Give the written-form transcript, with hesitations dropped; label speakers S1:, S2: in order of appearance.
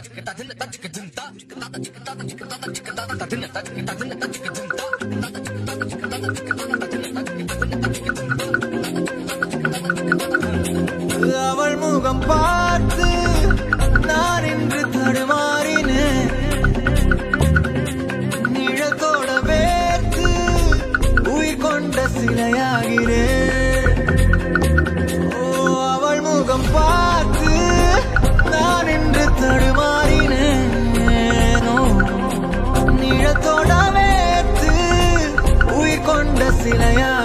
S1: அவள் முகம் பார்த்து நான் இன்று தடுமாறினேன். நிழத்தோட வேர்த்து உயிர் கொண்ட சிலையாகிறேன். அவள் முகம் பார்த்து நான் இன்று தடுமாறினேனோ. நிழத்தோட வேர்த்து உயிர் கொண்ட சிலையா